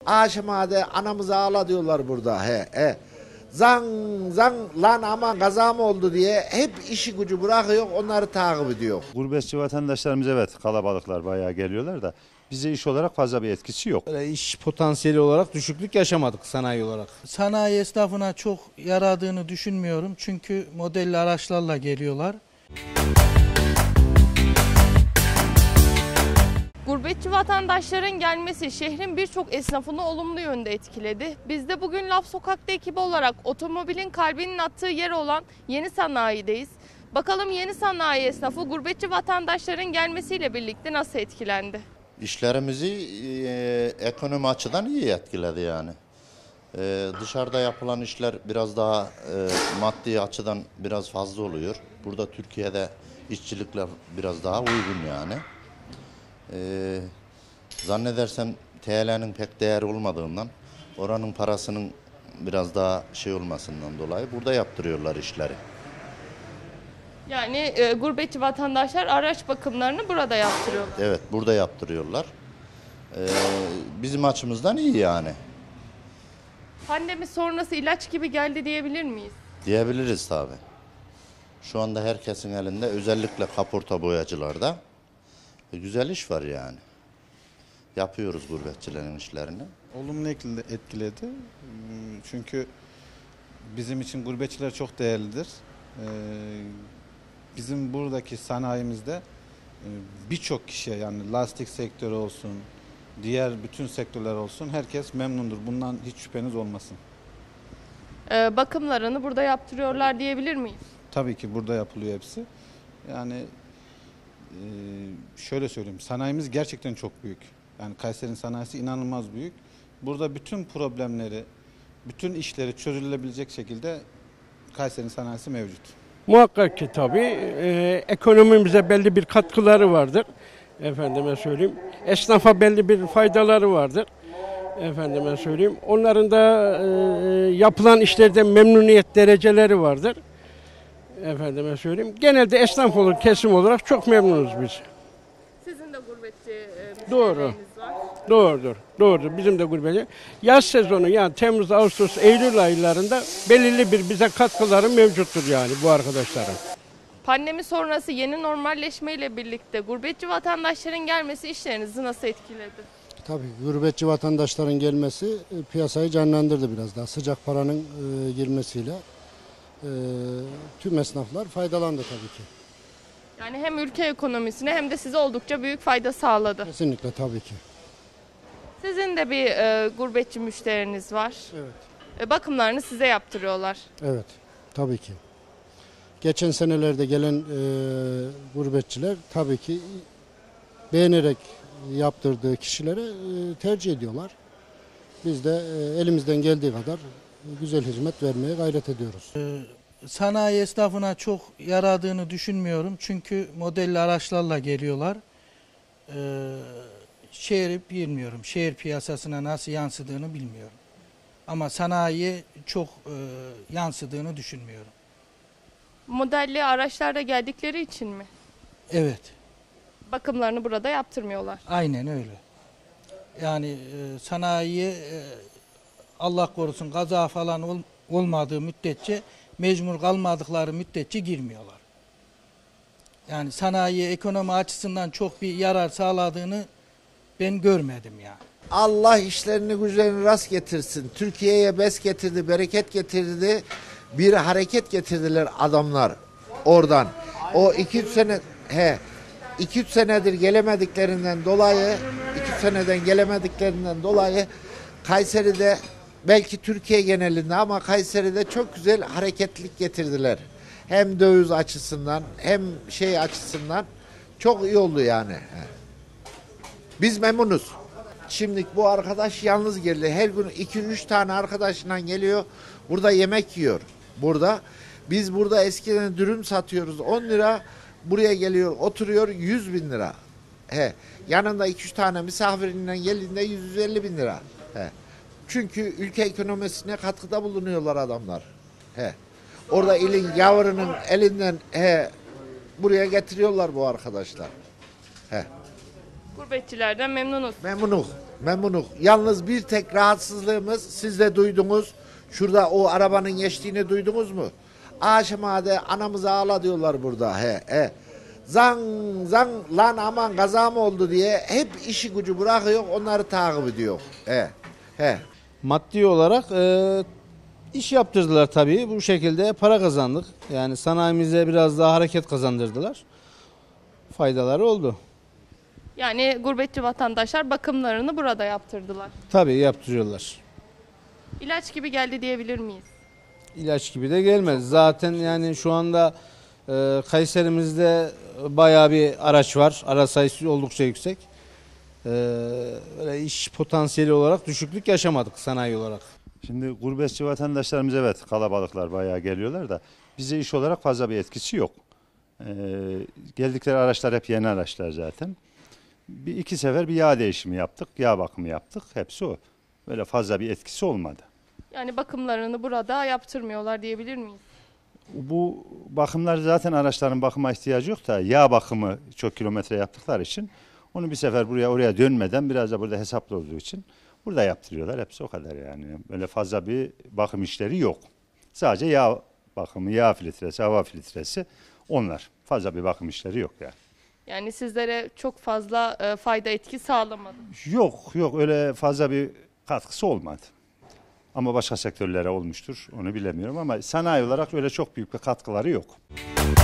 Aşamada anamızı ağla diyorlar burada. Zang zang lan aman kaza mı oldu diye hep işi gücü bırakıyor, onları takip ediyor. Gurbetçi vatandaşlarımız evet kalabalıklar bayağı geliyorlar da bize iş olarak fazla bir etkisi yok. İş potansiyeli olarak düşüklük yaşamadık sanayi olarak. Sanayi esnafına çok yaradığını düşünmüyorum çünkü modelli araçlarla geliyorlar. Gurbetçi vatandaşların gelmesi şehrin birçok esnafını olumlu yönde etkiledi. Biz de bugün Laf Sokak'ta ekibi olarak otomobilin kalbinin attığı yer olan Yeni Sanayi'deyiz. Bakalım Yeni Sanayi esnafı gurbetçi vatandaşların gelmesiyle birlikte nasıl etkilendi? İşlerimizi ekonomi açıdan iyi etkiledi yani. Dışarıda yapılan işler biraz daha maddi açıdan biraz fazla oluyor. Burada Türkiye'de işçilikler biraz daha uygun yani. Zannedersem TL'nin pek değeri olmadığından, oranın parasının biraz daha olmasından dolayı burada yaptırıyorlar işleri. Yani gurbetçi vatandaşlar araç bakımlarını burada yaptırıyorlar. Evet, burada yaptırıyorlar. Bizim açımızdan iyi yani. Pandemi sonrası ilaç gibi geldi diyebilir miyiz? Diyebiliriz tabii. Şu anda herkesin elinde, özellikle kaporta boyacılarda güzel iş var yani. Yapıyoruz gurbetçilerin işlerini. Olumlu etkiledi. Çünkü bizim için gurbetçiler çok değerlidir. Bizim buradaki sanayimizde birçok kişiye, yani lastik sektörü olsun, diğer bütün sektörler olsun, herkes memnundur. Bundan hiç şüpheniz olmasın. Bakımlarını burada yaptırıyorlar diyebilir miyiz? Tabii ki burada yapılıyor hepsi. Yani şöyle söyleyeyim, sanayimiz gerçekten çok büyük. Yani Kayseri'nin sanayisi inanılmaz büyük. Burada bütün problemleri, bütün işleri çözülebilecek şekilde Kayseri'nin sanayisi mevcut. Muhakkak ki tabii ekonomimize belli bir katkıları vardır. Efendime söyleyeyim. Esnafa belli bir faydaları vardır. Efendime söyleyeyim. Onların da yapılan işlerde memnuniyet dereceleri vardır. Efendime söyleyeyim. Genelde esnaf olur, kesim olarak çok memnunuz biz. Sizin de gurbetçi Doğru. müşterileriniz var. Doğrudur. Bizim de gurbetçi. Yaz sezonu yani Temmuz, Ağustos, Eylül aylarında belirli bir bize katkıları mevcuttur yani bu arkadaşların. Pandemi sonrası yeni normalleşmeyle birlikte gurbetçi vatandaşların gelmesi işlerinizi nasıl etkiledi? Tabii gurbetçi vatandaşların gelmesi piyasayı canlandırdı biraz daha. Sıcak paranın girmesiyle tüm esnaflar faydalandı tabii ki. Yani hem ülke ekonomisine hem de size oldukça büyük fayda sağladı. Kesinlikle tabii ki. Sizin de bir gurbetçi müşteriniz var. Evet. Bakımlarını size yaptırıyorlar. Evet, tabii ki. Geçen senelerde gelen gurbetçiler tabii ki beğenerek yaptırdığı kişilere tercih ediyorlar. Biz de elimizden geldiği kadar güzel hizmet vermeye gayret ediyoruz. Sanayi esnafına çok yaradığını düşünmüyorum çünkü modelli araçlarla geliyorlar. Şehri bilmiyorum, şehir piyasasına nasıl yansıdığını bilmiyorum. Ama sanayiye çok yansıdığını düşünmüyorum. Modelli araçlarda geldikleri için mi? Evet, Bakımlarını burada yaptırmıyorlar. aynen öyle. Yani sanayiye Allah korusun kaza falan olmadığı müddetçe, mecbur kalmadıkları müddetçe girmiyorlar. Yani sanayiye ekonomi açısından çok bir yarar sağladığını ben görmedim yani. Allah işlerini güçlerini rast getirsin. Türkiye'ye bes getirdi, bereket getirdi. Bir hareket getirdiler adamlar oradan. O 2-3 senedir gelemediklerinden dolayı, 2 seneden gelemediklerinden dolayı Kayseri'de, belki Türkiye genelinde ama Kayseri'de çok güzel hareketlilik getirdiler. Hem döviz açısından hem açısından çok iyi oldu yani. Biz memnunuz. Şimdi bu arkadaş yalnız geldi. Her gün 2-3 tane arkadaşla geliyor. Burada yemek yiyor. Biz burada eskiden dürüm satıyoruz 10 lira. Buraya geliyor, oturuyor 100.000 lira. Yanında 2-3 tane misafirinden geldiğinde 150.000 lira. Çünkü ülke ekonomisine katkıda bulunuyorlar adamlar. Orada yavrunun elinden buraya getiriyorlar bu arkadaşlar. Gurbetçilerden memnunuz. Memnunuz. Memnunuk. Yalnız bir tek rahatsızlığımız, siz de duydunuz. Şurada o arabanın geçtiğini duydunuz mu? Aşamade anamıza ağla diyorlar burada. Zang zang lan aman kaza mı oldu diye hep işi gücü bırakıyor, onları takip ediyor. Maddi olarak iş yaptırdılar tabii. Bu şekilde para kazandık. Yani sanayimize biraz daha hareket kazandırdılar. Faydaları oldu. Yani gurbetçi vatandaşlar bakımlarını burada yaptırdılar. Tabii yaptırıyorlar. İlaç gibi geldi diyebilir miyiz? İlaç gibi de gelmez. Zaten yani şu anda Kayserimizde bayağı bir araç var. Araç sayısı oldukça yüksek. Böyle iş potansiyeli olarak düşüklük yaşamadık sanayi olarak. Şimdi gurbetçi vatandaşlarımız evet kalabalıklar bayağı geliyorlar da bize iş olarak fazla bir etkisi yok. Geldikleri araçlar hep yeni araçlar zaten. Bir iki sefer bir yağ değişimi yaptık, yağ bakımı yaptık. Hepsi o. Böyle fazla bir etkisi olmadı. Yani bakımlarını burada yaptırmıyorlar diyebilir miyiz? Bu bakımlar zaten araçların bakıma ihtiyacı yok da yağ bakımı çok kilometre yaptıkları için onu bir sefer oraya dönmeden biraz da burada hesaplı olduğu için burada yaptırıyorlar. Hepsi o kadar yani. Böyle fazla bir bakım işleri yok. Sadece yağ bakımı, yağ filtresi, hava filtresi onlar. Fazla bir bakım işleri yok yani. Yani sizlere çok fazla fayda etki sağlamadı. Yok öyle fazla bir katkısı olmadı. Ama başka sektörlere olmuştur onu bilemiyorum ama sanayi olarak öyle çok büyük bir katkıları yok.